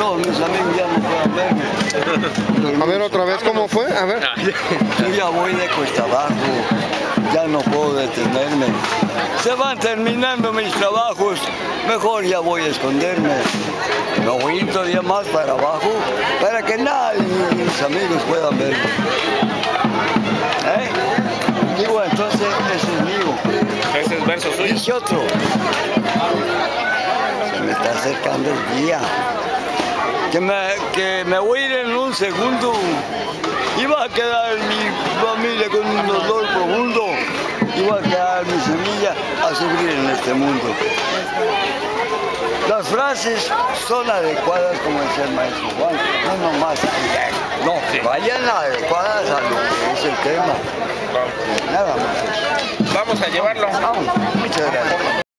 todos mis amigos ya no puedan verme. A ver, otra vez, ¿cómo fue? A ver. Yo ya voy de cuesta abajo, ya no puedo detenerme. Se van terminando mis trabajos, mejor ya voy a esconderme. Me voy todavía más para abajo, para que nadie, mis amigos, puedan verme. Digo, entonces, ese es mío. Ese es verso suyo. Dice otro. Se me está acercando el día. Que me voy a ir en un segundo. Y va a quedar mi familia con un dolor profundo. Y va a quedar mi semilla a sufrir en este mundo. Las frases son adecuadas, como decía el maestro Juan, no nomás, no, vayan adecuadas a lo que es el tema. Nada más eso. Vamos a llevarlo. Vamos, muchas gracias.